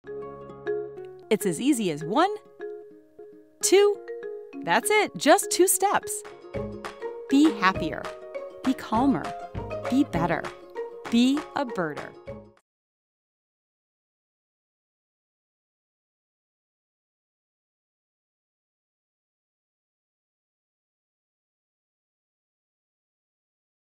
It's as easy as 1, 2. That's it, just 2 steps. Be happier. Be calmer. Be better. Be a birder.